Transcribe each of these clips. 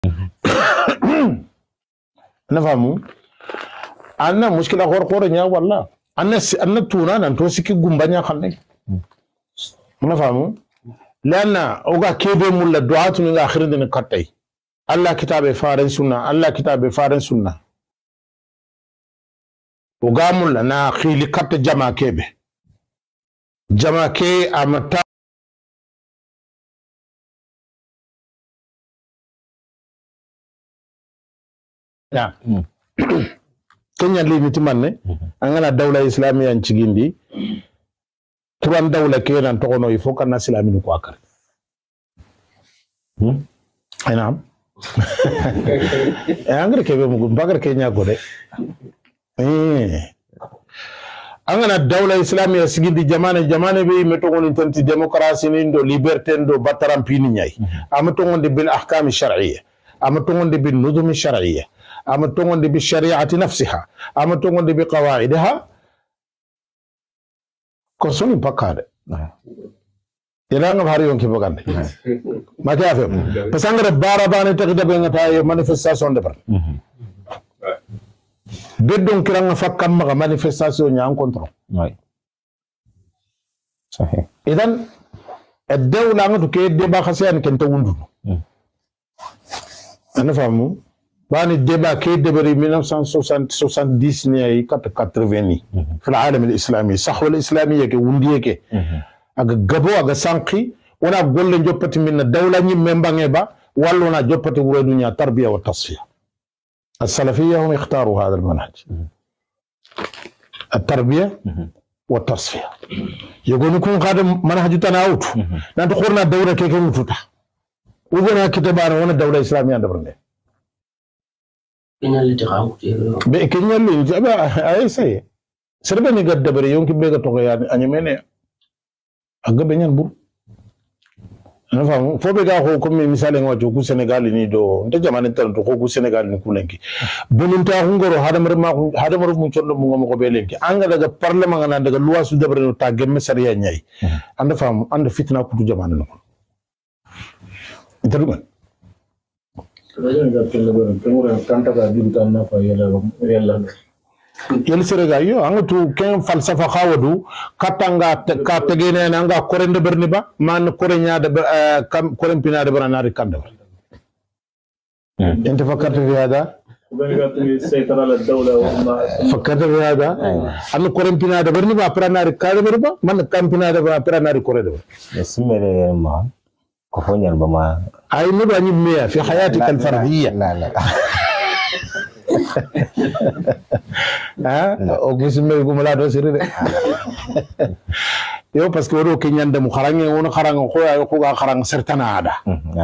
نفهمو أنا مشكلة غور نيا والله أنا تونا نتوسكي غمبانيا خلني نفهمو لأن أوغا كيبي مولا دعاة من آخرين دين كتاي الله كتاب فارن سنة الله كتاب فارن سنة أوغا مولا نا خيلي كت جما كيبي جما كي أمتا نعم كنيا لي نتمنى أنا دولة إسلامية نشجيندي turan dawla ke nan to no il faut kana islami ko akar ainam angre ke be mu bagar ke nya gode angana dawla islamiya sigidi jamane be meto ngoni tanti démocratie ni ndo liberté ndo bataram pini nyai amato ngonde bil ahkam shar'iyya amato ngonde bil nuzum shar'iyya amato ngonde bi shari'ati nafsiha amato ngonde bi qawaidaha kosoni pakade iranga bhari yonki bagande ma kya fe pasangare bara bane takida be ngata manifestation de bar beddon kiranga fakkam ma manifestation nya en control sahih idan الدولة عندو كي ديبا خسيان كنت وندو أنا فاهمو باني الديبا كي دبري 1970 نياي 80 في العالم الإسلامي صحوة الإسلامية كي وندية كي أغا غبو أغا سانقي ونا قول لن جوبتي من الدولة ني ممباني با والونا جوبتي وردنيا تربية والتصفية السلفية هم اختاروا هذا المنهج التربية والتصفية يقول لكم هذا منهج تناوت نحن خورنا الدولة كيف متوتا وقلنا كتابنا وانا الدولة الإسلامية دبرنا كنا اللي تقاوت كنا اللي أي شيء سربني قد دبري يوم كبيرة توقيان أني مني أقبل ينبو أنا فاهم فوبيكا هو كم مثال إنه جوكو سنغال نيدو أنت جمانة ترى جوكو سنغال نقولنكي بنونتا هنغرو هذا مرة منشون مو مقبلينكي أنغا دعا برلمان أنا دعا لوا سودا برينو تاجم مسريا نياي أنا فاهم أنا فتنة كتو جمانة نقول إنترو كان Raja ni kapten lebaran, penguran kanta ka di bukan apa yalla. Yel serega yo anga tu ken falsafa khawadu katanga ka tegene nanga korende berni ba man korenya de koren pina de branari kanda انت فكرت في هذا السيطرة على الدولة فكرت في هذا ان كورن بينا de berni ba branari kanda berba man kam pina de branari korede اسمه ما كفونيا بما اي نبا نيميا في حياتك الفرديه لا o gusme gumala do siride yo parce que wodo kenyande mu kharange wono kharanga ko ay ko ga kharanga certana ada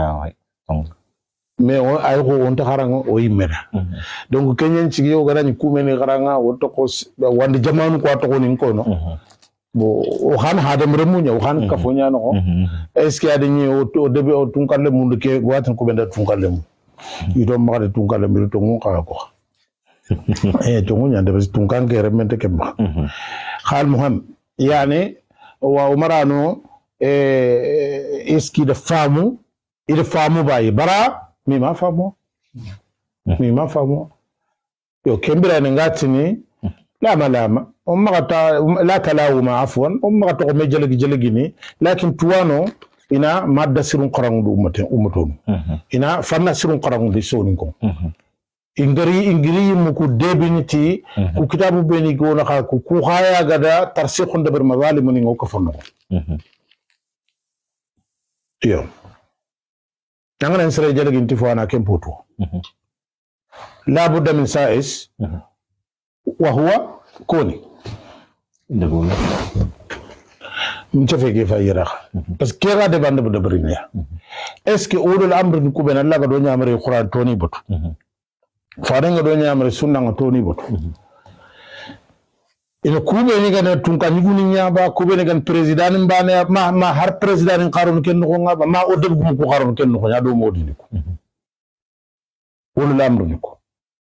mais o ay ko on ta kharanga o yimeda donc kenyen ci yo garani kumeni kharanga woto ko wande jamanu ko to ko nin ko no bo o khan hadam remunya o khan kafonya no est ce qu'il y a des au début o tunkalle mundu ke watin ko benda tunkalle mu ido magade tunkalle mi to ngon ka ko تقول يعني بس تونكان غير من تكبر خال مهم يعني ومرانو اسكي دفامو باي برا مي ما فامو يو كمبرا نغاتني لا ملامة لا تلاوم عفوا غتا جلجني لكن توانو ina madda sirun qarangu du ummatun ina fanna sirun qarangu di soninko ingiri muku debiniti ku kitabu beni gona ka ku haya gada tarsikhun da ber mazalim ni ngoka fonno yo tangana nsere jale ginti fana kempoto la budda min sa'is wa huwa koni ndagona mchafe ke fayira parce que ga de bande de berinya est ce que ulul amr ku ben Allah ga do nyamare qur'an toni botu farenga do nyamre sunna nga toni bot ina kube ni gana tunka ni guni nyaba kube ni gan president mbane ma har president qarun ken ko ngaba ma odel gum ko qarun ken ko ya do modi ni ko wala lamru ni ko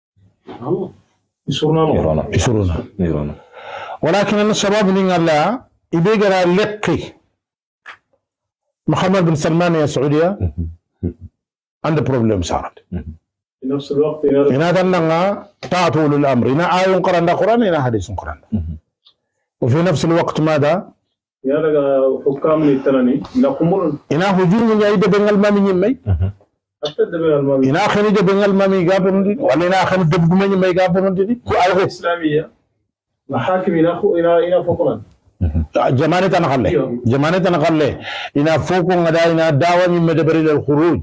يسرنا ولكن الشباب من الله يبيغرا لقي محمد بن سلمان يا سعوديه عند بروبليم صارت في نفس الوقت هنا تنغا طاعة أولي الأمر هنا آية قرآن قرآن هنا حديث قرآن وفي نفس الوقت ماذا؟ يا لك حكام التراني نقومون هنا هجوم يعيد بين المامي يمي حتى دبي المال هنا خني بين المامي قابلون دي ولا هنا خني دبغم يمي قابلون دي الإسلامية محاكم إلى فوقنا جمانة تنقله جمانة تنقله هنا فوق غدا هنا دعوة من مدبر للخروج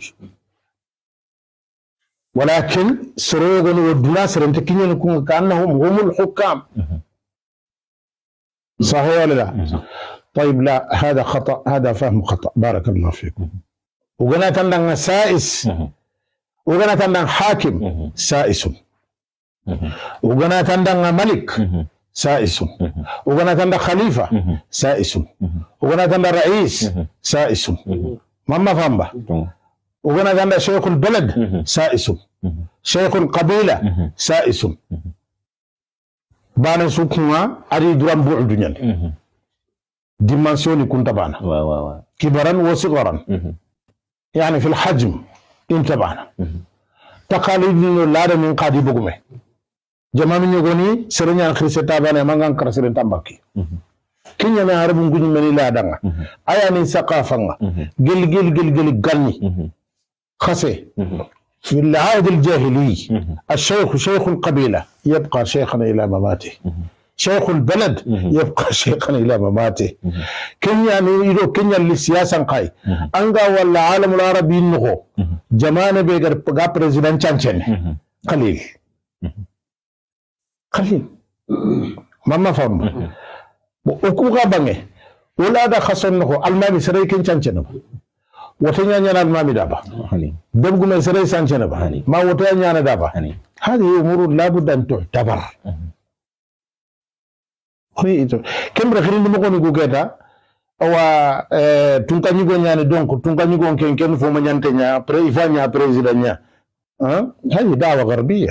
ولكن سروغن ودنا سرنتكين يكون كأنهم هم الحكام صحيح ولا لا؟ طيب لا هذا خطأ هذا فهم خطأ بارك الله فيكم وقنا تندن سائس وقنا تندن حاكم سائس وقنا تندن ملك سائس وقنا تندن خليفة سائس وقنا تندن رئيس سائس ما فهم به وقنا تندن شيخ البلد سائس شيخ القبيلة سائس بانا سوكما أريد درام بعد دنيا ديمانسيوني كنت بانا كبرا وصغرا يعني في الحجم انت بانا تقاليد لا من قادي بغمه جماعة يقولي سرنيا خريسة تابانا مانغان كرسلين تامباكي كينيا ما عرب نقول مني لا دعنا أياني ثقافة جل غني خسي في العهد الجاهلي الشيخ شيخ القبيلة يبقى شيخا إلى مماته شيخ البلد يبقى شيخا إلى مماته كينيا نيرو كينيا للسياسة قاي أنغا ولا عالم العربي نغو جمانة بيغر بغا بريزيدان چانچن قليل ماما فهم وكوغا بانغي ولا دا خسن نغو المامي سريكين چانچن وتنيا نيانا المامي دابا دبغو من سري سانچن با ما وتنيا نيانا دابا هذه أمور لابد أن تعتبر كم رخرين دمكوني كوكيتا أو تونكاني كونياني دونك تونكاني كون كن فوما نيانتنيا إفانيا بريزيدانيا هذه دعوة غربية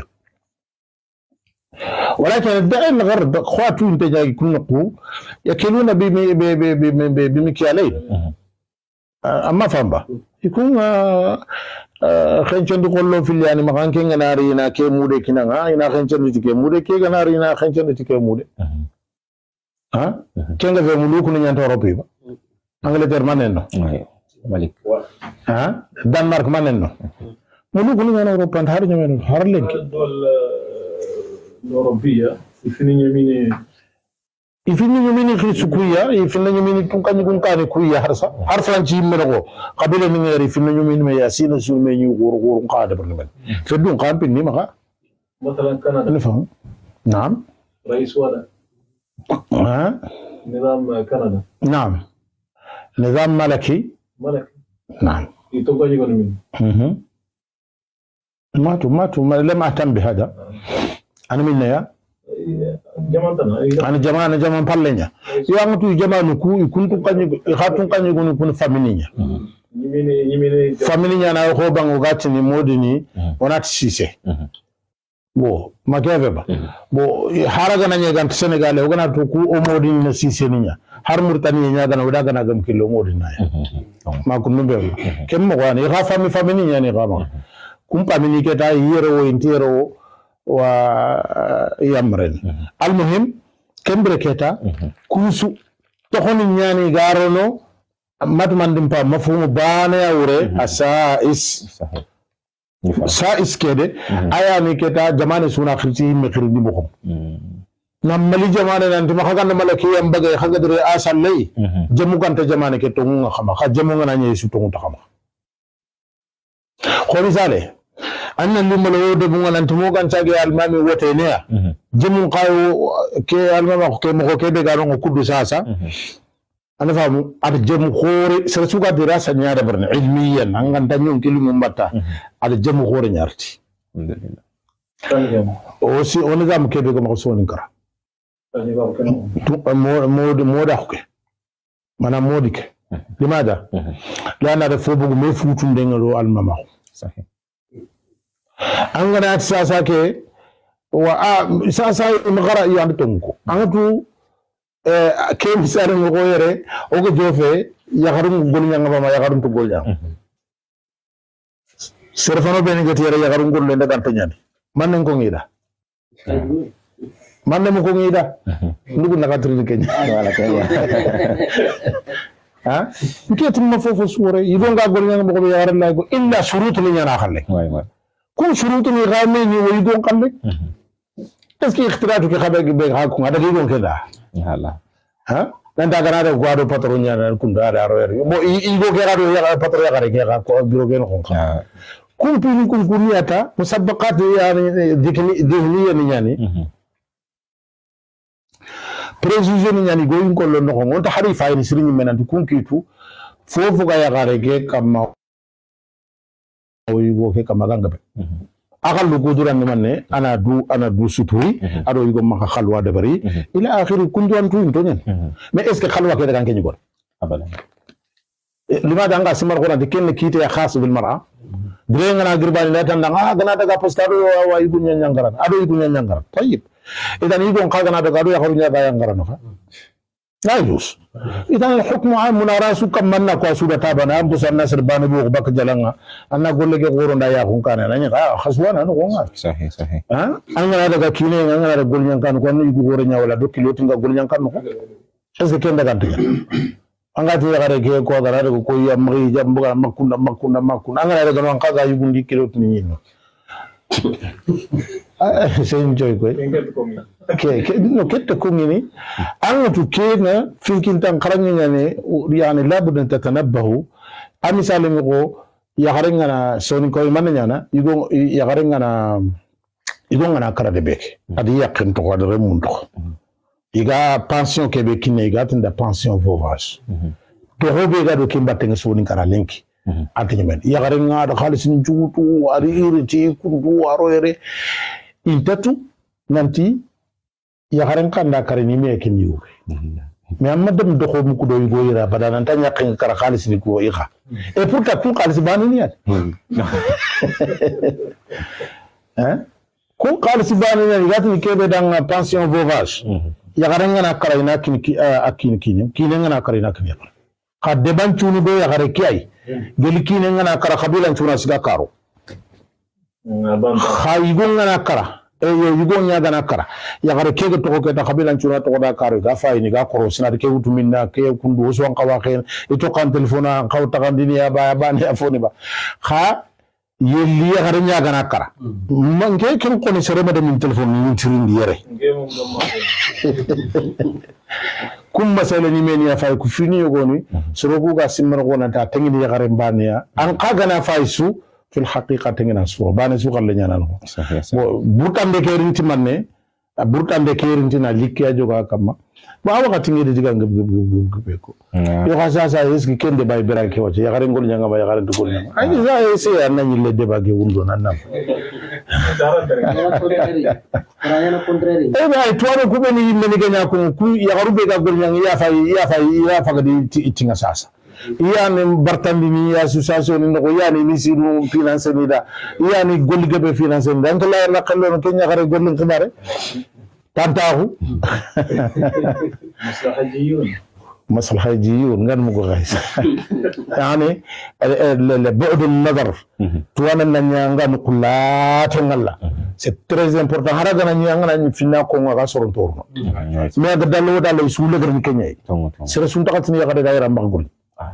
ولكن الدعاء الغرب خواتو انتجا يكون نقو يكلون بمكيالين أما فهم با يكون خنچن دقولو في اللي يعني مكان كين غناري نا كي مودي كنا نا خنچن دي كي مودي كي غناري نا خنچن دي كي مودي ها كين غا مولوك ني نانتو اوروبي با انجلتير ماننو مالك ها دنمارك ماننو مولوك ني نانو اوروبا هار نيمن هار لينك الدول الأوروبية يفيني يميني خيسو كويا يفيني يميني تونكاني كونكاني كويا هر فرانشي منغو قبيله نيري يفيني يميني ما ياسين سول مي غور قاده برنامج فدون قام بني ما مثلا كندا نفهم نعم رئيس ولا نظام كندا نعم نظام ملكي نعم يتوقع يقول مين ما لم أهتم بهذا أنا من يا أنا جمان بالله يا أنتو جمان كو يكون تكاني خاتون كاني يكون فاميليا فاميليا أنا هو بانغو غاتني مودني ونات سيسه بو ما كيف با بو هارغا نانيا غان سنغال وغنا تو كو مودين سيسه نيا har murtani nya gana wada gana gam kilo ngodi na ma kunu be kem mo wani ga family nya ni ga ma kum family ke ta yero wo intero wa yamren almuhim kembre keta kusu tokhoni nyani garono matmandim pa mafhumu bana yawre asais sais kede aya ni keta jamane suna khirti me khirdi bokom namali jamane nanti ma khaganda malaki yam bagay khagadre asalay jamu ganta jamane ke to nga khama kha jamu nga nanye su to ta khama khoni sale anna limal wode bu ngananti mo ganta ge almami wote ne jamu qaw ke almama ko ke mo ko ke be garo ngo kuddu sasa ana famu ad jamu khore sera suga dirasa nyaade barne ilmiyan anganta nyum kilimu mbatta ad jamu khore nyarti alhamdulillah aussi on gam ke be ko mo soni kara مودا حكي مانا مودك لماذا؟ لأن هذا فوق ما يفوتون دينغلو الماما صحيح أنا أتساسا كي ساسا مغرا يعني تونكو أنا تو كيف سارن غويره أو كجوفه يخرم غولي نعما ما يخرم تقول جام serfano be ni gati ya garun golle nda ganta nyani man ko ngida man mo ko ngida ndugu na katri kenya wala kenya ha nketu ma fofo suure yido nga gol nyanga mo ko yaara la ko illa shurut ni nyana xalle way way ko shurut ni xame ni way do xalle est-ce que ikhtiratu ki xabe be ha ko ngada gi gon keda yalla ha nanda ganade guado patron nyana kunda da roer mo igo gerado ya patron ya gare ga ko biro gen ko kum pini kum kuniyata musabbaqat yani dhihniya ni nyani préjugé ni nyani goyin ko londo ko on ta hari fayni sirini menantu kunkitu fofu ga ya gare ge kamma o yigo ke kama gangabe akal lu goduran ni manne ana du suturi ado yigo maka khalwa de bari ila akhiri kunduan tu into nyen mais est ce que khalwa ke daga kenyi gol abada لماذا أنقى سمر قرآن تكين كيت يا خاص بالمرأة درين أنا قربان لا تندعها قنا تجا بستارو ويكون ينجران أدو يكون ينجران طيب إذا يكون قاعدنا تقالو يخرج يا ينجران لا يجوز إذا الحكم عام مناراسو كم منا كواسودة تابنا أم بس الناس ربنا بيوق بك جلنا أنا أقول لك قرون دايا هم كان أنا خسوان أنا قونا صحيح صحيح أنا تجا كيني أنا أقول ينكان كون يقول قرون يا ولا دو كيلو تينغ قول ينكان نكو إذا كين دكان تيجا angati yagare ke ko garare ko ya mari jambuga makunda angara daga non kaga yugundi kilo tini no sen joy ko ke no kette ko ngini angatu kena finkin tan karanga ne yani labudun tatanabbahu amisale ko yagare ngana soni ko man nyana yugo yagare ngana kara de bek adi yakin to ko de mun to iga pension kebe kine iga tinda pension vauvage to hobe ga do kimba tenga soni kara lenki antimen ya gare ngada khalis ni juutu ari iriti kundu aroere intatu nanti ya gare kanda kare ni me kini yu me amma dem do ko mu ko do yugo ira badana tan yakin kara khalis ni ko iga et pourtant tout khalis bani ni at hein ko khalis bani ni gati kebe dang pension vauvage yagare ngana karayna kini ngana karayna kini ka deban chunu do yagare kiyai geli kini ngana kara kabila chuna siga karo ha yigo ngana kara yigo nya gana kara yagare kege to ko ta kabila chuna to da karo ga fayni ga koro sina ke utuminna ke kundu so an kawa khen ito kan telefona kaw tagandini ya ba ne afoni ba ha yelli yagare nya gana kara manke ken ko ni sere ma de min telefone ni tirindi yere kum masala ni men ya fay ku fini yogoni sorogu ga simar gona ta tangini ya gare mbaniya an kaga na fay su fil haqiqa tangina su bana su xal nyana no bo burtande ke rinti manne burtande ke rinti na likya joga kamma ba wakati ngede diga ngab ko yo khasa sa eski kende bay beranke wace ya gare ngol nyanga ba ya gare ngol nyanga ay za ese anna nyille deba ge wundo nanam ay tuwaro ko beni meni ganya ko ku ya garube ga gol nyanga ya fa ga di tinga sasa iya ni bartandi ni association ni ko ya ni siru finance ni da iya ni gol gebe finance ni dan la la kallo no kenya gare gol ni xibare tantahu مصلحجيون غير مغايس يعني بعد النظر توانا نانغا نقولات نغلا سي تريز امبورطون هراغا نانغا فينا كونغا غاسورون تورنو مي دالو سولو غير كينياي سير سونتاكاتني يغا دايرا ماغول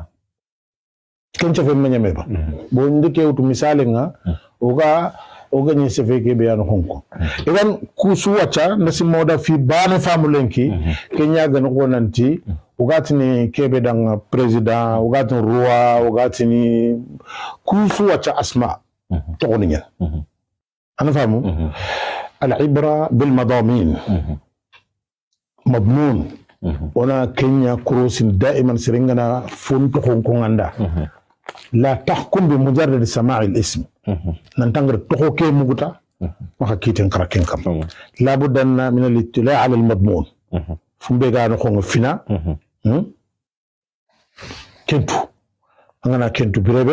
كنت فهم مني ميبا بو نديكي وتو مثالنا oga ni se feke be an honko idan kusu wacha nasi moda fi bane famulenki kenya gan ko nanti ugatini kebe dang president ugatini roi ugatini kusu wacha asma togoninya ana famu al ibra bil madamin مضمون ونا كينيا كروسين دائما سرينغنا فونتو honko nganda لا تحكم بمجرد سماع الاسم ننتظر تحوكي مغتا ما كيتن كراكين كم لابد ان من الاطلاع على المضمون فمبيغا نخون فينا كنتو انا كنتو بريبه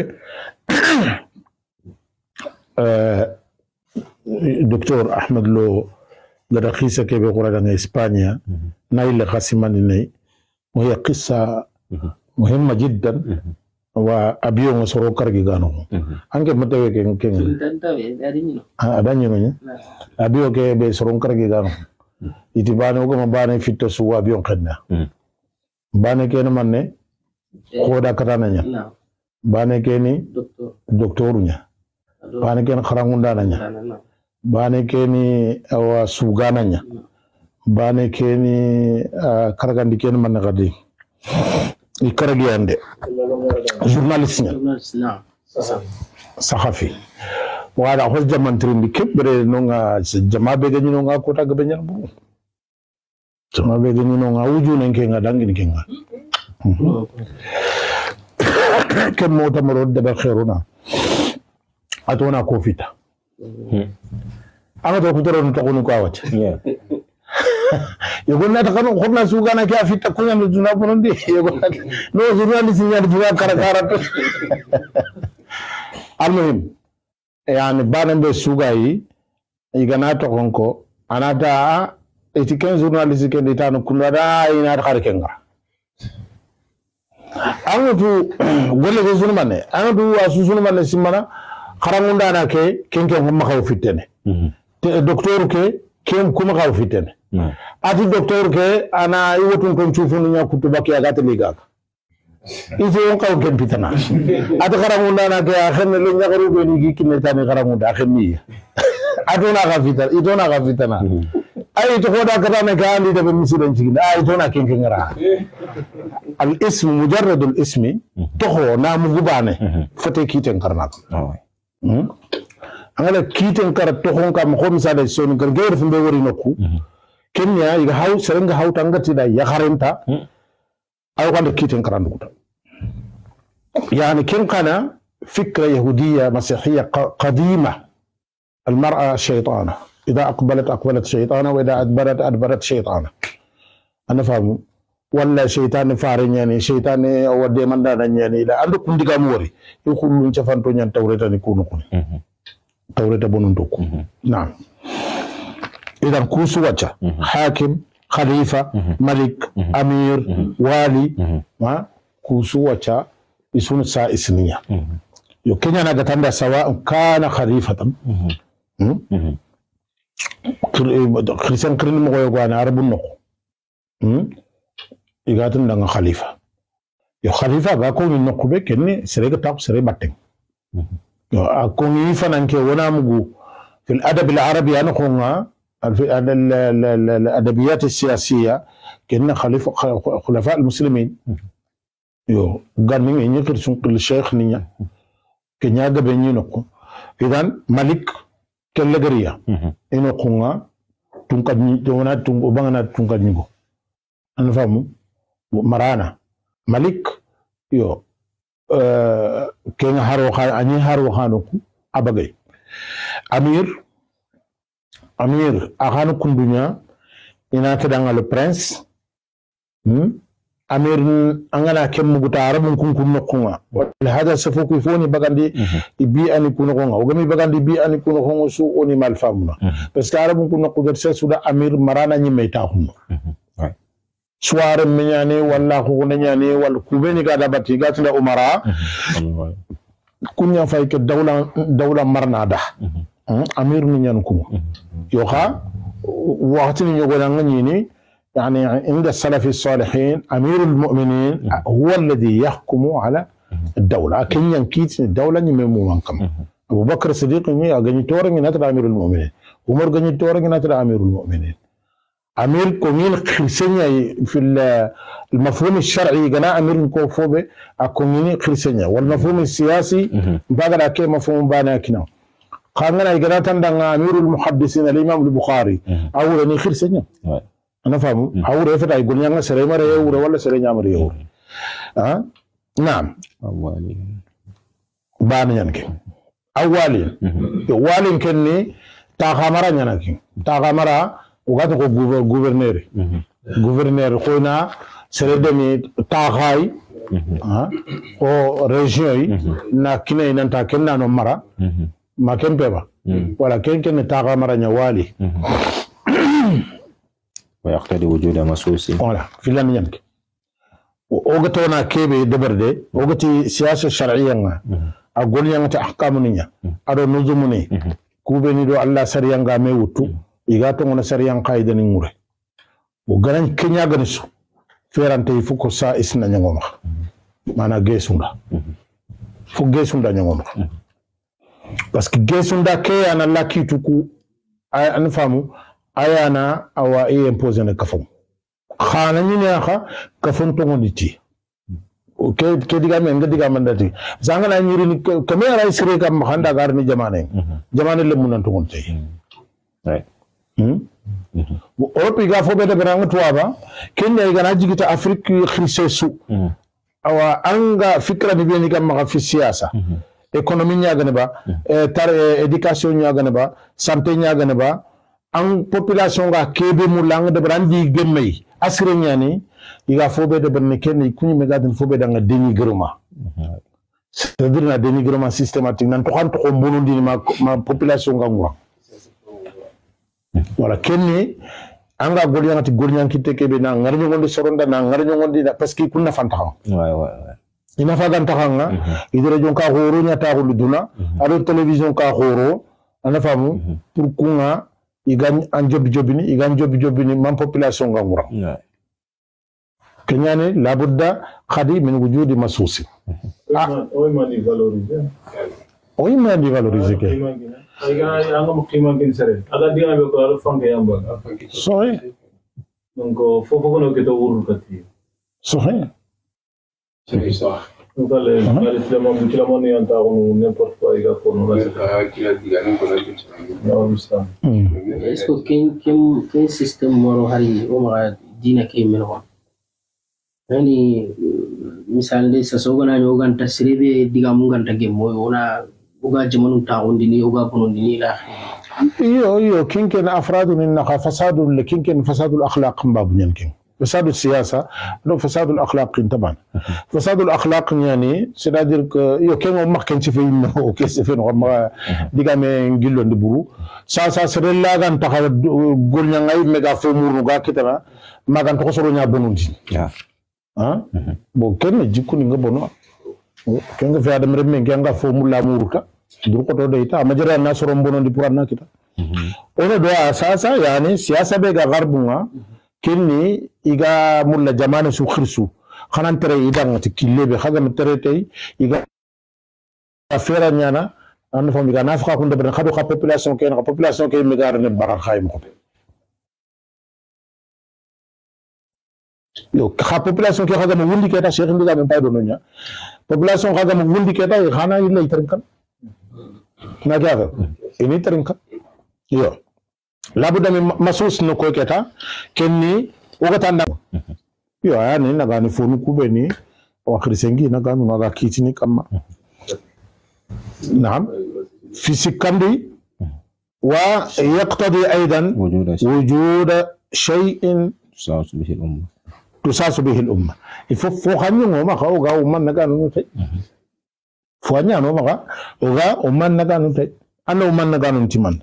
دكتور احمد لو غدا خيسه كيبي قرادان اسبانيا نايل قاسماني وهي قصه مهمه جدا wa abiyo soro kargi gano anke matewe ke adanya no abiyo ke be soro kargi gano iti bane ko ma bane fitto su abiyo kadna bane ke no manne ko da katana nya bane ke ni doktoru nya bane ke kharangunda nya bane ke ni awa sugana nya bane ke ni karagandi ke no manne gadi ikaragi ande journaliste nya sahafi wala hol jamantri kebre no nga jama be ganyi no nga ko tag be nyal bu jama be ganyi no nga wuju nen ke nga dangin ke nga kem mo tamaro de be khairuna atona ko fita ama to ko toro no to ko awat يقول لا تقولون خرنا سوقنا كيف في تكون الجنوب بندي يقول نو زمان سنيار جوا كركارة المهم يعني بانم بسوقاي يجنا تكونكو أنا دا إتكلم زورناليسي كنديتانو كندا ينار خاركينغا أنا تو قول لك زورمانة أنا تو أسوسورمانة سيمانا خراموندا أنا كين هم خاو فيتنه دكتور كيم كم خاو فيتنه ati docteur ke ana iwotun kon chufunu nya kutuba ke agate liga ise on kaw ken pitana ati garamunda na ke xenne le ñagaru be ni kinne tani garamunda xenni adona ga fitana ay to khoda kata ne ka andi de be misiren cigina ay to na ken ngara al ism mujarrad al ismi to ho na mu gubane fote kiten karnak angala kiten kar to hon kam ko misale son gar geer fumbe wori nokku Kenya iga hau serenga hau tangati da ya kharenta ay wanda kiten karandu يعني كن قنا فكرة يهودية مسيحية قديمة المرأة شيطانة إذا أقبلت شيطانة وإذا أدبرت شيطانة أنا فاهم ولا شيطان فارن يعني شيطان أو ديمان دان يعني إذا عندكم ديكاموري يقولون شفانتو نيان توريتا نكونو كوني توريتا بونوندوكو نعم إذا كوسو وجه حاكم خليفة ملك أمير والي ما كوسو وجه يسون سائسنية يمكن أن نتندى سواء كان خليفة كريستيان كرين مغويغوانا عرب النقو يغاتن دان خليفة يو خليفة غاكون النقو بكني سريك تاق سري باتن يو أكون يفنان كي ونامغو في الأدب العربي أنا كونغا في الأدبيات السياسية كنا خلفاء المسلمين يو غاني ني كرسون الشيخ نيا كنيا غبني نكو اذن ملك كلغريا انو كونغا تونكاني دونا تونغو باغنا تونكاني غو انا فامو مرانا ملك يو كين هارو اني هارو خانوكو ابغي امير اخانو كوندونيا انا كدان لو برنس أمير أنا كم مقطع من كون نقونا هذا سفوك يفوني بعندي يبي أن يكون نقونا وقمي بعندي يبي أن يكون نقونا سو أني مال فهمنا بس كارب من كون نقدر سودا أمير مرانا نيميتاهم سوار منياني ولا خونا نياني ولا كوبني كذا بتيجات لا أمرا كونيا فايك دولة مرنا ده أمير منيانكم يوخا وقتني يقول عني يعني عند السلف الصالحين أمير المؤمنين هو الذي يحكم على الدولة كن ينكيت الدولة نمو منكم أبو بكر الصديق غني تورن نترى أمير المؤمنين عمر غني تورن نترى أمير المؤمنين أمير كومين خرسنيا في المفهوم الشرعي جنا أمير كوفوبي أكومين خرسنيا والمفهوم السياسي بعد ذلك مفهوم باناكنا قالنا إجراء تندعنا أمير المحدثين الإمام البخاري أو غني خرسنيا أنا فاهم أوري فتاي يقول يانا سري مرة يوري ولا سري نعمر يوري نعم أولي بان يانك أولي كني تاخمرا يانك تاخمرا وقتك غوفرنير خونا سري دمي تاخاي أو ريجيوي نا كنا ننتا كنا نمرا ما كن بيبا ولا كن تاخمرا يوالي ويقتضي وجود مسوس ولا في لم ينك وقتنا كيبي دبرده وقتي سياسة شرعية أقول يوم تحكمني أرو نزمني كوبني دو الله سريان غامي وتو يغاتو من سريان قايد نمره وغران كنيا غنسو فيران تيفوكو سا إسنا نيغوما مانا جيسوندا فو جيسوندا نيغوما بس جيسوندا كي أنا لا كيتوكو أنا فامو أيانا أوا إيه إمبوزن كفون خانا نيني أخا كفون تونغونيتي ke diga men ga diga mandati zangala nyiri ni kamera isre kam khanda gar ni jamane le munan to gonte right Europe ga fobe de berang tuaba kenya ga najigita afrique khrisesu awa anga fikra ni beni kam ma fi siyasa economy nya gane ba tar education nya gane ba santé nya gane ba ang population ga kebe mulang de brandi gemmay asre nya ni iga fobe de berne ken kuni megaden fobe da nga dénigrement c'est-à-dire na dénigrement systématique nan to kan to mbonu ndi ma population nga ngwa wala kenni anga golyanati golyanki tekebe na ngarnyo ngondi soronda na ngarnyo ngondi parce que kunna fanta xam ina fagan taxanga idere jonka horo nya ta hulu duna ado télévision ka horo ana famu pour kunga igan jobi man population nga ngura kenyane labudda khadi min wujudi masusi oy ma di valoriser ke ay anga mo qima kin sere aga diga be ko alo fanke yamba soy donc fofo ko no ke to wurul kati soy donc le islam mo ci la mo ni anta ko n'importe quoi iga ko no la ki la diga ni ko la ci no islam est-ce que ken système moro hari o ma dina ke meno yani misal de sa sogana nyogan tasribe diga munganta gemmo ona uga jamanu ta ondini uga bonondini la iyo kinken afradu min fasadu kinken fasadu al-akhlaq mbab nyankin فساد السياسة لو فساد الأخلاق طبعا فساد الأخلاق يعني c'est-à-dire que yo kengo makken ci fay no ke se fen xom diga me ngillo ndiburu sa sere la gan taxaw gol nya ngay mega fo murnu ga kitana magan to soro nya bonundi ah bo ken jikku ni nga bono ken nga fi adam rem nga fo mulla muruta dur ko to deyta majara na soro bonundi pour na kita ono do sa yani siyasa be ga garbunga kenni iga mulla jamane su khirsu khanan tere idang ti kilebe khaga tere tay iga afera nyana an fo mi ga nafqa ko ndebe khadu kha population ke mi gar ne barar khayim ko yo kha population ke khaga mo wundi ke ta cheikh ndiga men paydo nonya population khaga mo wundi ke ta khana illa itrinkan na gaga ini trinkan yo labuda min masus no ko keta kenni ogata nda yo yani naga ni fonu kubeni wa khrisengi naga naga kitini kama نعم في سكندي ويقتضي ايضا وجود شيء تساس به الامه فوخاني ما خاوغا ومن نغا نوتي فوانيا نو ما اوغا ومن نغا نوتي انا ومن نغا نوتي من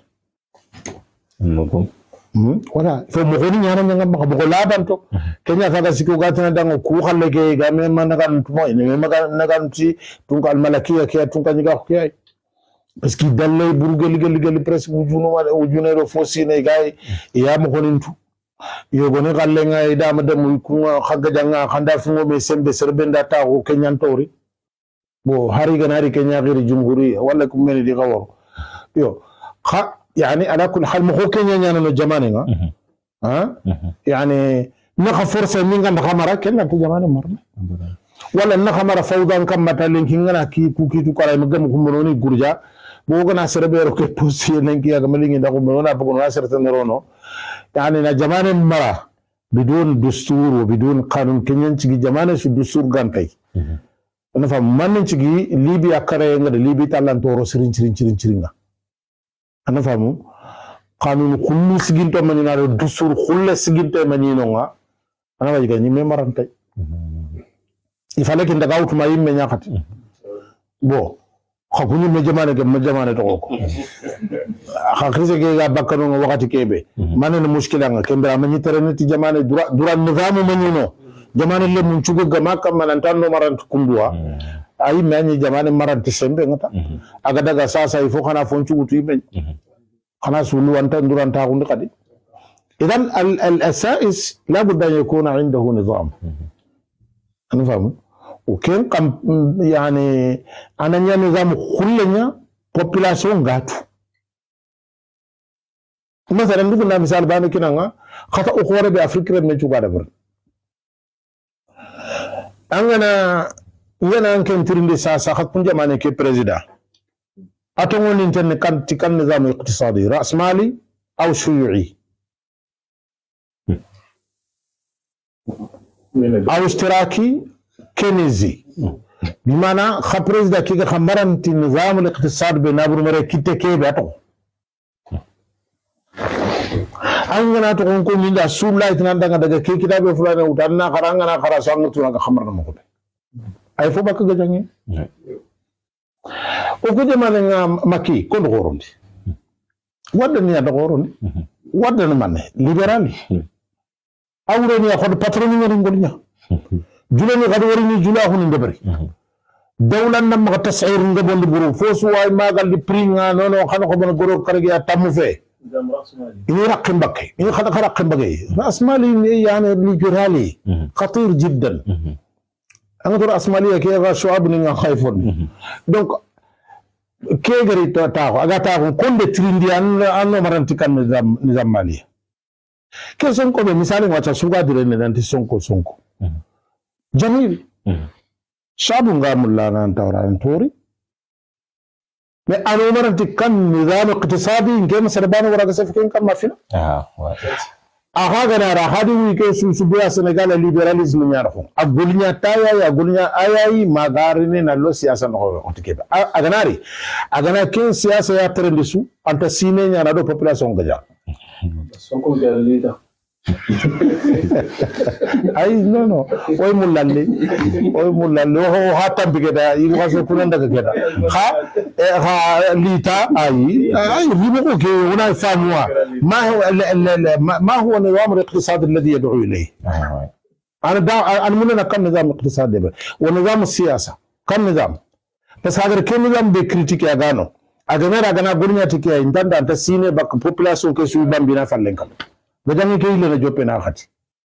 wala fo mo goni nyana nyanga ma ko laban to kenya faga sikko gatana dango ku khalle ke ga me man nagan mo ne me nagan ci tunka al malakiya ke tunka nyiga ko kay parce que dalle burgel gel presque wujuno wala wujune ro fosine gay ya mo gonin tu yo goni khalle ngay dama dem ku xaga janga khanda fu mo be sembe serbe ndata ko kenyan tori bo hari ganari kenya giri jumhuri wala ku meni di gawar yo يعني على كل حال مخوكين يعني أنا جمانينا يعني نخ فرصة من عند خمرة كنا في جمانة مرة ولا نخ خمرة فوضى كم مثلاً كنا كي كوكي تكرر مجمع كمروني غرجا بوغنا سربيرو كبوسي نكى أكملين ده كمرونا بقولنا سرتنيرونو يعني نجمانة مرة بدون دستور وبدون قانون كنيا تيجي جمانة شو دستور غانتاي أنا فهم من تيجي ليبيا كره عند ليبيا تالان تورو سرين أنا فاهمو قانون كل سجنته منينا الدستور كل سجنته منينونا أنا بقول كذي مين مرنتي يفعلك إن دعوت ما يم منيا خاتي بو خاكوني مجمانة توكو خاكريسة كي بكرون وقت كيبه ما نن مشكلة عنا كم برا مني ترى نتي جمانة دورا نظام منينو jamane le mun chugo gama kamana tanno marant kumbua ay mani jamane marant sembe ngata aga daga sasa ifo kana fon chugo tu iben kana sulu anta nduranta ko ndikadi idan al-asais la budda an yakuna indahu nizam ana famu وكان كم يعني أنا نظام كلنا population غاتو مثلا نقول مثال بانه كنا خطأ أخوار بأفريقيا من شو قاعد بر أنا أنكن ترين ساسا خد كنجا ماني كبريزيدا أتونغون إنترن كان نظام اقتصادي رأسمالي أو شيوعي أو اشتراكي كنيزي بمعنى خبرز دا كي خمرن النظام الاقتصاد بنابر مرة كيته كي باتو أنا تقول كل من دا سول لا يتنان دا كي كتاب فلان وتانا خرانغنا خراسان تنا خمرنا مقول أي فو بك جاني وكذا ما لنا مكي كل غورندي ودني هذا غورندي ودنا منه ليبرالي أولني أخذ باتروني مرينغوليا جلني غدورني جلا هون دبري دولة نما تسعير نجبون دبرو فوسو واي ما قال لي برينغا نو خانو خبنا غرو كرجع تامو في إني رقم بكي إني خد رقم بكي رأس مالي يعني ليبرالي خطير جدا أنا ترى رأس مالي كي أغا شعب نيجا خايفون دونك كي غري تاعو أغا تاعو كون بتريندي أنا مرنتي كان نظام مالي كي سونكو بمثال واتش سوغا ديرين نانتي سونكو جميل شعب غاملا نانتورا نتوري ما أنا مرنتي كان نظام اقتصادي إن كان سربان ورا كسفكين كان ما فينا أخاعنا راحدي ويكي سوبيا سنغال ليبراليزم يعرفون أقولني تايا أقولني أياي ما غارني نلو سياسة نقول أنتكيبا أغنى كين سياسة ياترندسو أنت سيني نادو population غجا سونكو جاليدا أي no أي مولالي هو هاتم بكذا يواسو كلنا كذا ها ليتا أي ريبو كي هنا يفهموا ما هو النظام الاقتصادي الذي يدعو إليه أنا مننا كم نظام اقتصادي ونظام السياسة كم نظام بس هذا كم نظام بكريتيك أغانو أغنى قلنا تكيا إن تندا أنت سيني بك population كسوي بامبينا فلنكم بدأني كي لنا جوبنا خاتي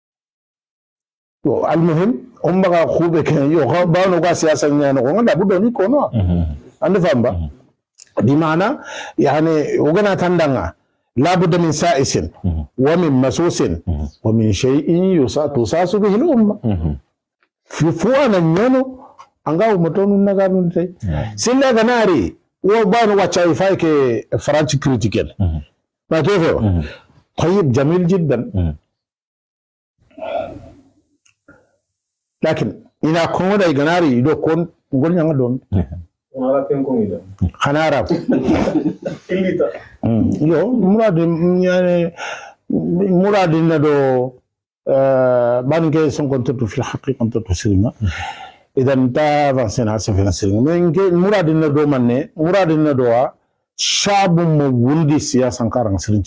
المهم هم بقى خوبك يو بانو قا سياسة نيانو قلنا لابد أن يكونوا أنا فاهم با بمعنى يعني وقنا تندعنا لابد من سائس ومن مسوس ومن شيء تساس به الأمة في فوانا نيانو أنغاو متونو نغانو نتاي سيلا غناري وبانو واتشاي فايك فرانش كريتيكال ما كيفو طيب جميل جدا لكن إذا كنا يجناري يدو كون نقول نعم دون خنارا يو مراد ندو بانك سنكون في الحقيقة أنت تسيرنا إذا أنت فانسنا سفينا سيرنا مراد ندو مني مراد ندوها شعب موندي سياسة كارن سرين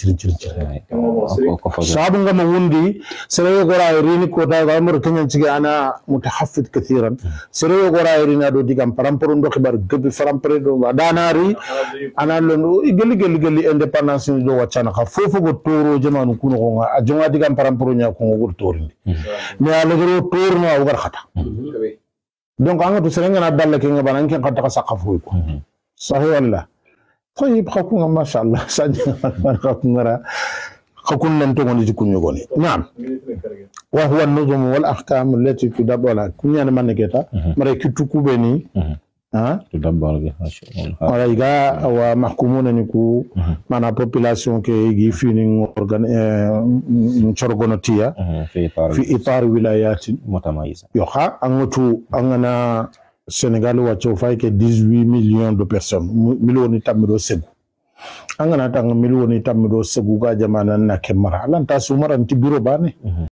شعب موندي سريع قرا يريني كوتا غامر كنيا تيجي أنا متحفظ كثيرا سريع قرا يرينا دو ديكام فرامبرون دو كبار كبي فرامبرون دو داناري أنا لندو يجلي independence دو واتشانا خفوفو بتورو جمانو كونو كونغا أجمع ديكام فرامبرون يا كونغو بتورين نيالغرو تورنا أوغر خطا donc anga to serenga na dalle kinga banan ken khata saqafu ko sahih wala طيب خكونا ما شاء الله خكونا ننتظر نجيكم يقولي نعم وهو النظم والأحكام التي تدبر كنيا نمان كذا مريك تكوبني تدبر مريكا ومحكومون نكو منا population كي فينين شرقونتيا في إطار ولايات متميزة يوخا أنغنا Sénégal wacho fay ke 18 millions de personnes millions tamido segu angana tang millions tamido segu ga jamana na kemara lanta sumara nti biro bane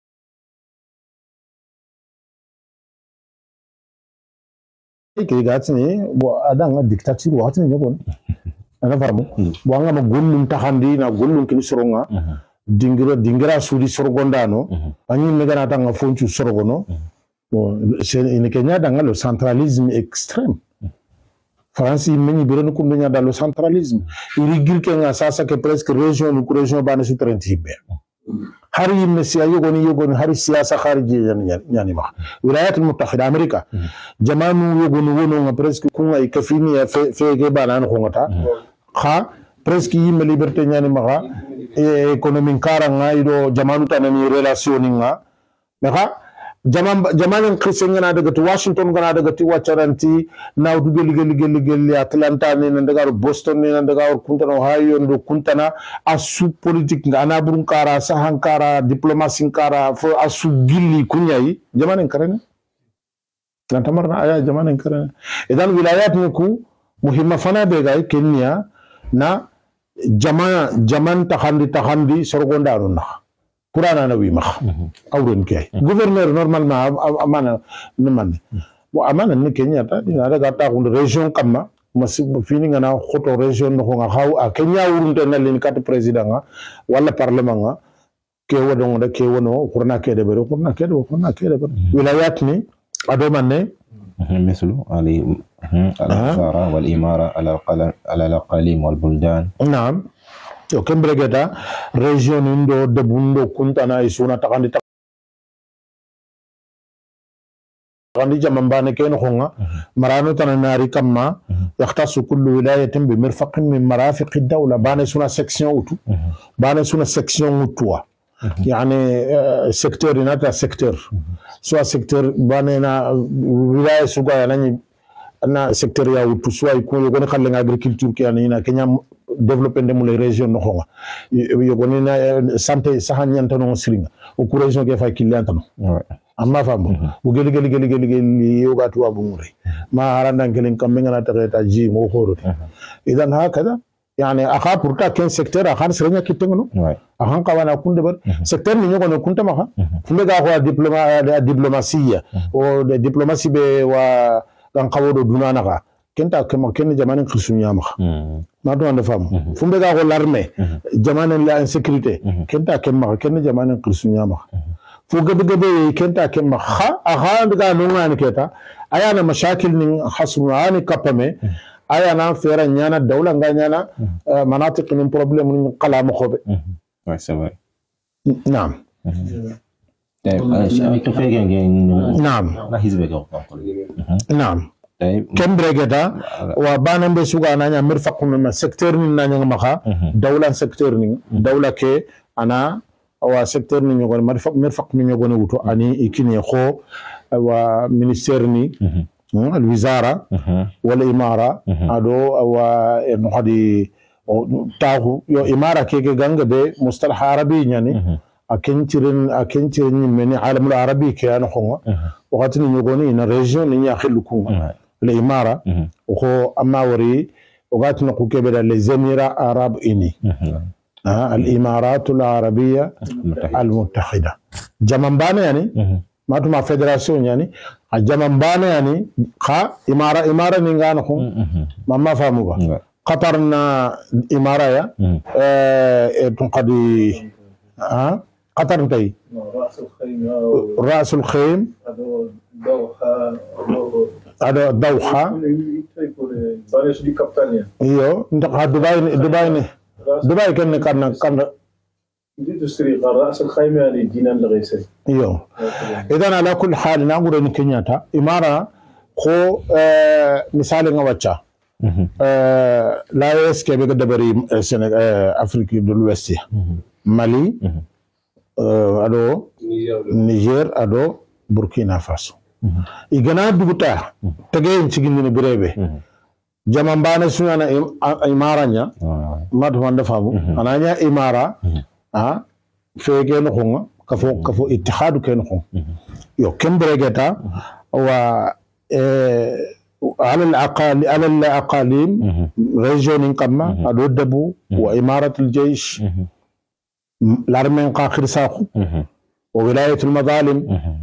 ke gatini bo adanga dictature watini nyabon ana farmo bo anga ma gollum taxandi na gollum kini soronga dingira sudi sorgondano anyi megana tanga fonchu sorgono bon c'est une Kenya dans le centralisme extrême France meni birone ko nya dans le centralisme il rigir ke nga sasa ke presque région bana su 30 be hari mesiya yogoni hari siyasa khariji yani ma wilayat al-muttahida amerika jamanu yogoni wono nga presque ko ay kafini ya fege bana ko ngata kha presque yimbe liberté yani ma économique karanga ido jamanu tanani relation nga maka jamanen krisenga daga to Washington gana daga ti wacharanti na du geli Atlanta ni daga Boston ni daga kuntana Ohio ndo kuntana asu politique ngana burun kara sahankara diplomacy kara fo asu gilli kunyai jamanen karene lan tamarna aya jamanen karene idan wilayat ni ku muhimma fana be gay Kenya na jaman takhandi sorgonda na Purana na wi max awren kay gouverneur normalement amana man bo amana ni Kenya ta dina daga ta ko région kamma masib fini ngana khoto région no nga xaw a Kenya wurunte na len carte président nga wala parlement nga ke wodon da ke wono kurna ke de bere kurna ke de wilayat ni ado manne مثل الوزارة والإمارة على الأقاليم والبلدان نعم yo kembregeta region indo debundo kuntana isuna takandi jamambane ken khonga marano tananari kamma yahtasu kullu wilayatin bi mirfaqin min marafiq ad-dawla bana suna section utu bana suna section utwa يعني secteur inata secteur soit secteur bana wilaya suga yani na secteur ya utu soit ko yogoni khalle agriculture ki ana Kenya développer ndemu les régions no xonga yogoni na santé sahanyanta no siringa o ku région ke fa kilantano amma fambo bu geli yogatu abu muri ma haranda ngelen kambenga na tareta ji mo khoroti idan hakada يعني أخا برتا كان سكتر أخا سرنا كتنغنو أخا كوانا كون دبر سكتر نيجو كنا كنت معها فمجا هو دبلوماسية أو دبلوماسي ب و كان كورو دونا نغا كنتا كم كن جمانين خرسونيا معها ما دو أنا فاهم فمجا هو لارمي جمانين لا إنسكريتي كنتا كم معها كن جمانين خرسونيا معها فوق كنتا كم معها أخا بقى نوعان كتا أيانا مشاكل من حصلنا كابمه ayana fera nyana dawla nga nyana manatiq min problem min qala mokhobe ouais c'est vrai naam naam naam كم برجدا وبانم بسوغا نانيا مرفق من سيكتور نانيا مخا دولة سيكتور نين دولة كي أنا أو سيكتور نين يقول مرفق من يقول وتو أني إكني خو ومنستير ني الوزارة والإمارة هذا أو هذه تاهو يو إمارة كي جانغ ده مصطلح عربي يعني أكنترين من العالم العربي كأنه هو وقت نيجوني إن الريجون نيأخذكم الإمارة وهو أماوري وقت نقول كبر الإمارات العرب إني الإمارات العربية المتحدة جمعنا يعني ما تما فيدراسيون يعني الجمعنا يعني خا إمارة نيجانكم ما فهموا قطرنا إمارة يا تنقضي قطر تي رأس الخيم هذا دوحة ايوه دبي كان رأس الخيم يعني دينا الغيسي ايوه اذا على كل حال نقول ان كينياتا اماره خو مثال نواتشا لا يسكي بقدبري افريقيا دو الوست مالي ado Niger ado Burkina Faso igana duguta tege cigindini birebe jamambane sunana imaranya madu wanda famu ananya imara fege no khonga kafo ittihadu ken khong yo kembregeta wa على الأقاليم ريجون كما ادو دبو وإمارة الجيش الأرمين قاخر ساخو وولاية المظالم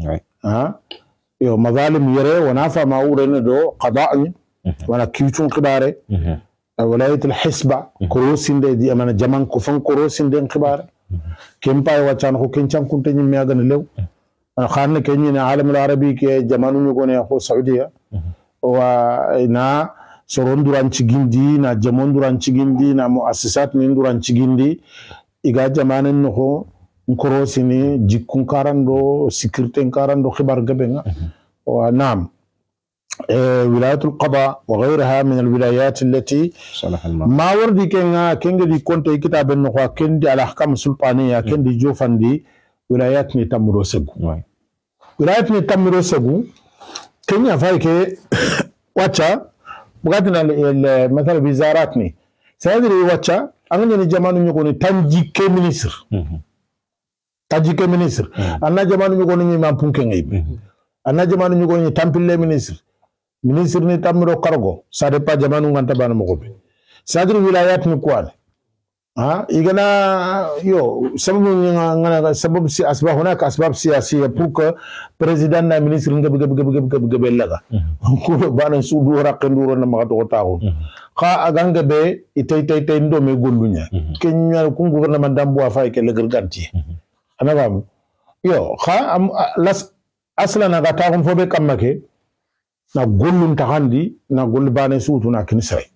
يو مظالم يري ونافع ما أورين دو قضاء وانا كيوتون قباري ولاية الحسبة كروسين دي أمانا جمان كفن كروسين دي قباري كم باي وچان خو كنچان كنت نمي أغن لو خان كنينا عالم العربي كي جمانو نيغوني أخو السعودية ونا سرون دوران تشيغيندي نا جمون دوران تشيغيندي نا مؤسسات من دوران تشيغيندي إيغا جمانن نخو نكروسيني جيكون كاراندو سيكرتين كاراندو خبار غبنا ونعم ولاية القضاء وغيرها من الولايات التي ما وردي كنغا دي كونت كتاب النخوة كندي على أحكام السلطانية كندي جوفان دي ولايات نتامرو سجو ولايات نتامرو سجو كنيا فايك واتشا بغاتنا مثلا وزاراتني سيدري واتشا أنا جمانو يقولي تنجي كمينيسر تنجي كمينيسر أنا جمانو يقولي ما بونكين غيب أنا جمانو يقولي تامبيل مينيسر ministre ni tamiro kargo sade pa jamanu nganta bana mogobe sadri wilayat ni kwane igana yo sababu ngana sababu si asbab hunaka asbab siyasiya pour que président na ministre ngabe laga ko bana sudu raqenduro na magato tawo kha aganga be itay ndo me gollunya kenya ku gouvernement dambo afay ke legar ganti ana bam yo kha am las asla na gata ko fobe kamake na gollun taxandi na golli bane suutu na kin sere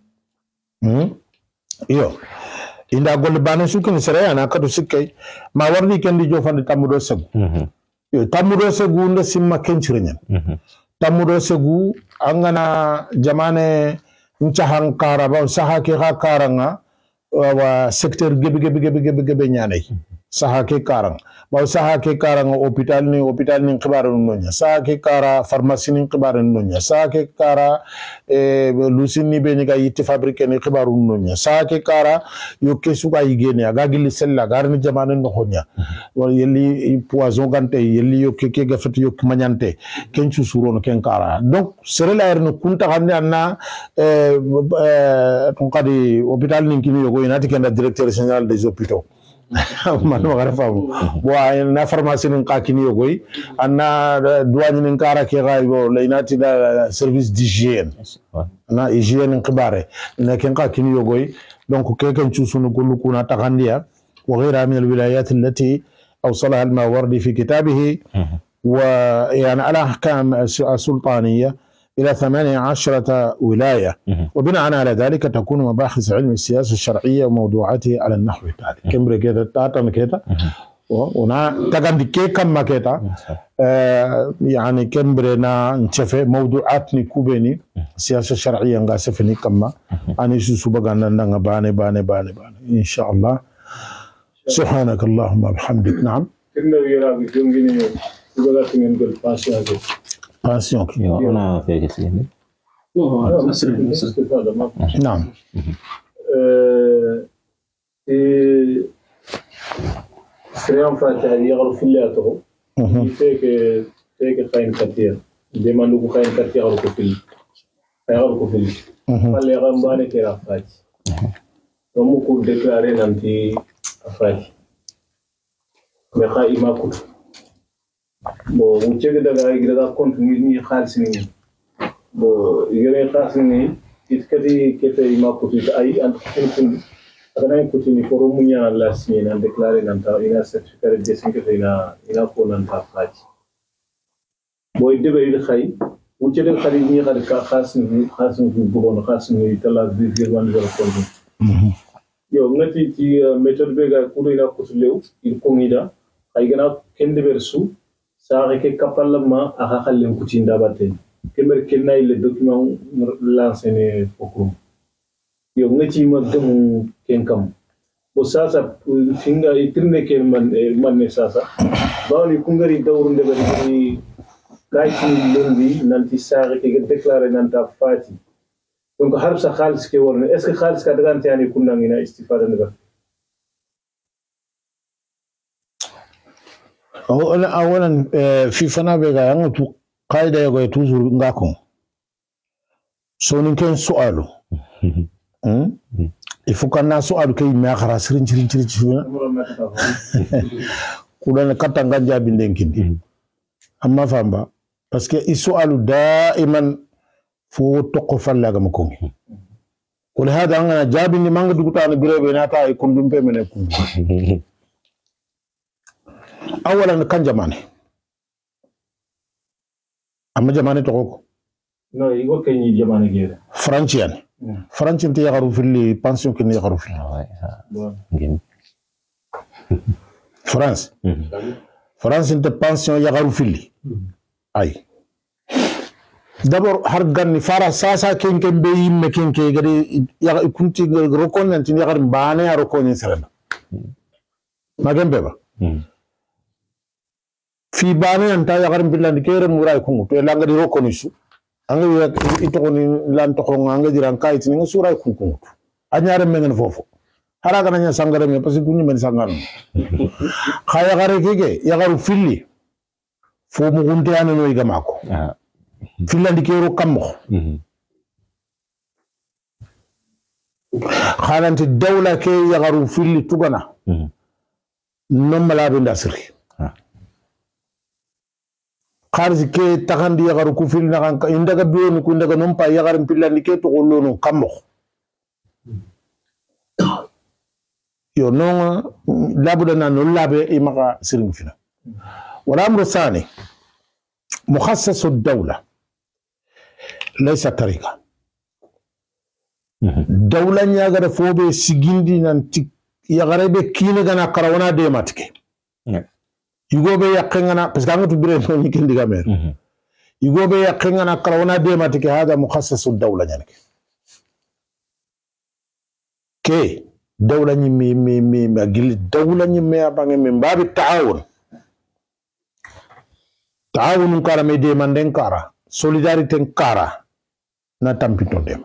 iyo inda golli bane su kin sere ana kadu sikkay ma wardi kendi jofande tamudo segu yo tamudo segu nda simma kencirenyen tamudo segu angana jamane nchahan karaba saha ke karanga wa secteur gebe nyanay saha ke karang baw saha ke karanga hôpital ni xibaru nonya saha ke kara pharmacie ni xibaru nonya saha ke kara lusini be ni ga yitti fabrique ni xibaru nonya saha ke kara yo ke suga yigene aga gili sella garni jamane no xonya wala yeli poison gante yeli yo ke gafati yo mañante kencu surono ken kara donc sere la erno kunta xamni anna ton kadi hôpital ni kini yo go inati ken directeur général des hôpitaux man ma gara famu bo na pharmacie nin qakini yogoy anna douane nin kara ke gaybo laynati da service d'hygiène na hygiène qibare na ken qakini yogoy donc keken ciusunu kullu kuna tagandiya wa ghayra min alwilayat allati awsalaha al-Mawardi fi kitabihi wa yani ala ahkam السلطانية إلى 18 ولاية وبناء على ذلك تكون مباحث علم السياسة الشرعية وموضوعاته على النحو التالي كمبر كده تاتا مكيتا ونا تغندي كي كم مكيتا يعني كمبرنا نشفه موضوعات نكوبيني السياسة الشرعية نغاسفني كما أنا سوبغانا نغا باني إن شاء الله سبحانك اللهم وبحمدك نعم كنا ويرا بيجونغيني سوبغانا نقول باسيا passion on a fait ici نعم سريان فاتح يغرف في اللاتو فيك خاين كثير ديما نقول خاين كثير يغرف في فاللي غنباني كيرا فاتي ومكو ديكلاري نمتي فاتي مخا إما كنت bo wucce daga igida continue ni khalsini bo igere khalsini itkati kete ima kuti ay and kentin adana kuti foro munya la sini nan declare nan ta ina certificate de sinke ina ko nan ta faji bo idebe il khay wucce de khali ni khali ka khalsini bu bon khalsini tala bi girwan de ko yo ngati ti méthode be ga ko ina kuti lew il ko ngida ay gana kende bersu saare ke kapalama aha xallen kutinda baten kemer kenay le document lancé fokum yo ngati ma demu kenkam bo sasa finga itirne ke man ne sasa bawni kungari dawrunde bari kayti lendi nanti saare ke déclarer nanta fati donc harb sa khalis ke worne est ce que khalis ka daga tani kunna istifada ne ba أولا في فنا بيجا يعطوا قاعدة يقول توزر نقاكم سونين كان سؤاله يفكر الناس سؤال كي ما خلاص رين كلنا كتان جنجا بندين كدي أما فهمبا بس كي السؤال دائما فو تقف الله كمكم ولهذا أنا جابني ما عندي كتان غريب ناتا يكون دمبه منكم أولاً كان جمانه amma jamane to ko no igo kenyi jamane gere francian francin te yagaru filli pension kin yagaru filli France inte pension yagaru filli ay d'abord har ganni fara sasa kenke be yimme kenke gadi ya kunti reconnaître yagar bane ya reconnaître serena magembe ba fi bane anta yagar bilandi kere muray kungu to la ngadi reconnaître anga ito ni lan to nga diran kayit ni suray kungu anyare mengen fofo haraga nanya sangare me parce que kunni men sangaro khaya gare kege yagar filli fo mu gunte anano igamako filandi kero kammo khalanti dawla ke yagaru filli tugana non malabe ndasri kharzi ke tagandi yagaru ku filli nakan indaga bioni ku indaga non pa yagaru filandi ke to gollono kammo yo non labuda nan labe imaka sirin fina wala amru thani مخصص الدولة ليس طريقة دولة نياغر فوبي سيجيندي نانتي يغري بي كيني غانا كراونا ديماتك يغو بي يقينغنا بس كانت تبرين نوني كندي غامير يغو بي يقينغنا كراونا ديماتك هذا مخصص الدولة نيانك كي دولة نيمي مي أجل دولة نيمي أبانغي من باب التعاون تعاون كارا ميدي ماندين كارا solidarité كارا na tampito dem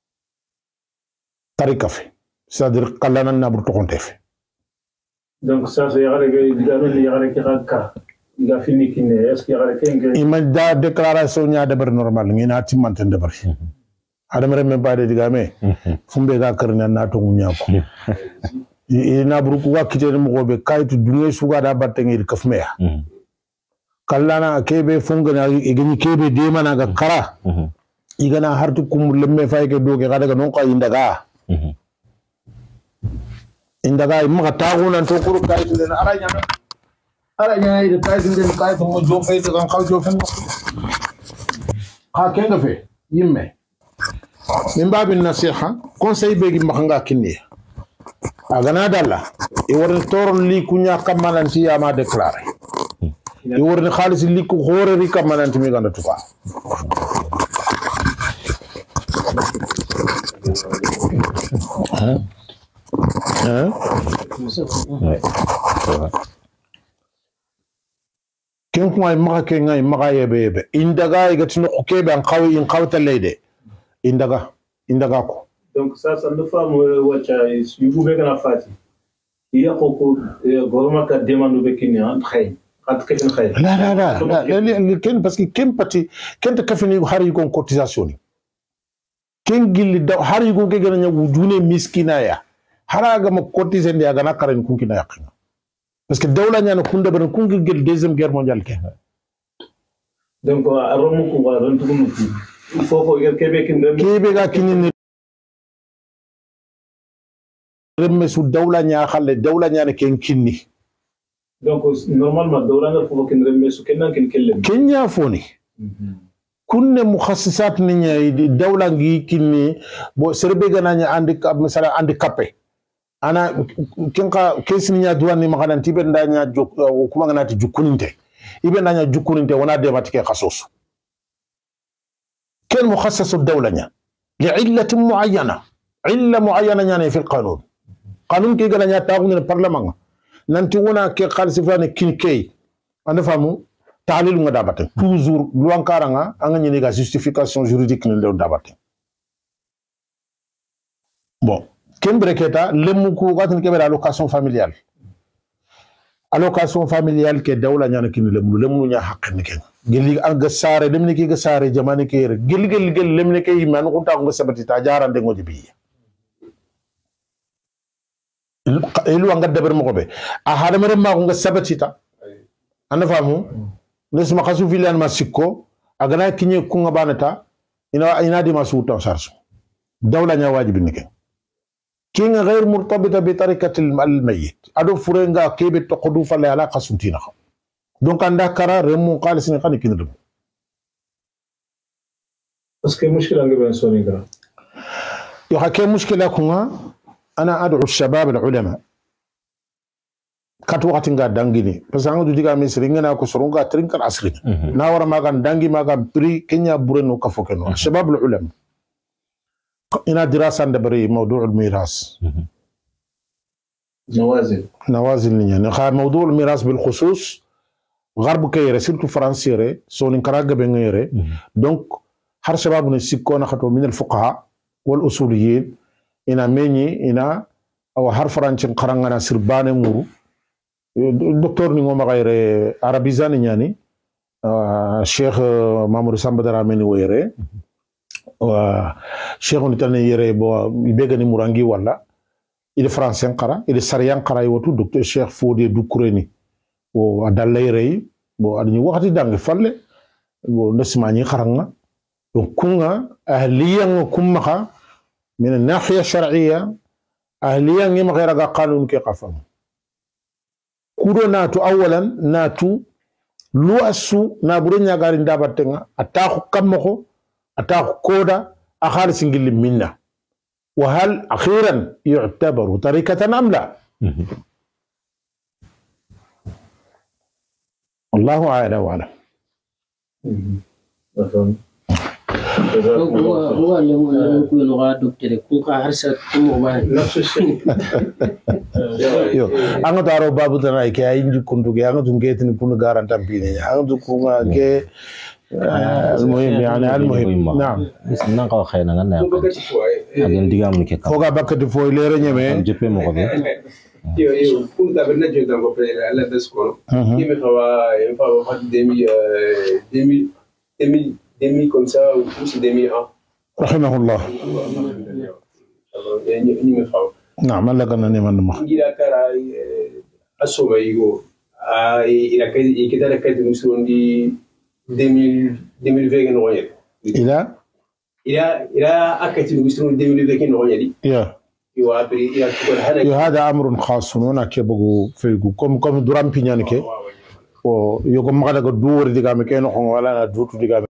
tarika fe c'est-à-dire kalana na burto konte fe donc ça c'est yagare ke digame ni yagare ke ka ga fini kine est ce que yagare ke ima da déclaration nya deber normal ngina timante deber adam reme baade digame fumbe ga karna na to nya ko ina burku wa kite mo gobe kaytu dunye suga da batte ngir kafmeya kallana kebe fungana igini kebe de mana ga kara igana hartu kum lemme fayke doge kada non ka indaga imma taaguna to kuru kaytu den aranya ide kaytu den kaytu mo jo fayte kan xaw jo fen ha kenga fe yimme min babin nasiha conseil begi mahanga kinni agana dalla e worni toron li kunya kamalanti ya ma déclarer e worni khalis li ko hore ri kamalanti mi ganda tufa ken kuma maka ke ngai maka yebe indaga igatino kebe an qawi in qawta leyde indaga ko donc ça ne femme wacha yugo be kana fati iya ko gorma ka demande be kini an khay at kefin khay la ken parce que ken pati ken ta kafini hari kon cotisation ken gilli da hari kon ke gana wujune miskina ya haraga ma cotiser ndi aga nakaren kunkina yaqina parce que dawla nyana kunda ban kungi gel deuxième guerre mondiale ke donc aromu ko wa ron tumu il faut ko kebe ga kinin remme su dawla nya xalle dawla nyana ken kinni donc normalement dawla nga fofo ken remme su kenan ken kellem kenya foni kunne mukhassisat ni nya dawla ngi kinni bo serbe gana nya handicapé ana kenka kesini nya duwani maganan tibe ndanya kuma ngana ti jukuninte ibe ndanya jukuninte wana de matike khasos ken mukhassas ad-dawla nya li'illah mu'ayyana illa mu'ayyana nya fi al-qanun qanun ke gana nya tagu ni parlement nanti wona ke khalsi fane kinkey anda famu ta'lil nga dabate toujours luan karanga anga ni ga justification juridique ni do dabate bon ken breketa lemu ko gatin ke bela allocation familiale ke dawla nyana kin lemu nya haqqi ken geli anga sare lemni ke ga sare jamani ke gel lemni ke yiman ko ta ko sabati ta jarande ngoji bi elu anga deber mo be a hada mere ma ko nga sabati ta anda famu nesma khasu filan masikko agana kinye ku nga banata ina di masuta sarsu dawla nya wajibi ne ken كين غير مرتبطة بطريقة الميت أدو فرنجا كيبت تقدو فلا علاقة سنتينا دونك عندها قرار رمو قال سنقاني كين رمو بس كي مشكلة نقبل سوني كرا يحكي مشكلة كنا أنا أدعو الشباب العلماء كاتو وقت نقا دانجيني بس أنا دودي كامي سرينغنا كسرونغا ترينكر أسرين ناورا ما كان دانجي ما كان بري كنيا برينو كفوكنو الشباب العلماء إنا دراسة دبري موضوع الميراث نوازل يعني موضوع الميراث بالخصوص غرب كيري سيرتو فرنسيري سونين كراغا بينغيري دونك هر شباب نسيكونا خطو من الفقهاء والأصوليين إنا ميني إنا أو هر فرنسين قرانغانا سرباني مورو الدكتور نيغو مغايري عربيزاني يعني الشيخ مامور سامبدرا ميني ويري الشيخ نتاني يري بو بيغاني مورانغي ولا إلى فرنسين قرا إلى سريان قرا يوتو دكتور الشيخ فودي دوكوريني و adallay rey bo adni waxati dang falle bo nesmani kharanga donc kunga ahliyan kumma من الناحية الشرعية أهليا نيم غير قانون كي قفم كودو ناتو أولا ناتو لو أسو نابرين يغارين دابتنا أتاخو كمخو أتاخو كودا أخار سنجل منا وهل أخيرا يعتبر طريقة أم لا الله أعلم وأعلم هو اللي يكون غادو كده كوكا هرسة نفس الشيء أنا تارو بابو تناي كي أينج كنتو كي أنا تونكي تنكون غاران تامبيني أنا تكون كي المهم يعني المهم نعم بس نانقا خينا غنا أجن ديغام نكي فوقا بكت فوي ليرة نيمي جيبي مقابل Io punta per leggere da coprire alla scuola. Io mi favo fatti 2000 comme ça ou plus 2001. رحمه الله Ni mi favo. نعم الله كنا نيمان ما Gira cara assoma io ila kai kita kai musuh di 2020 no ya. ila akati musuh 2020 no ya di. يا هذا أمر خاص هنا كيبغوا فيكو كم درام بينيان كي و يوم ما قد دور ديكام كأنه هم ولا ندور ديكام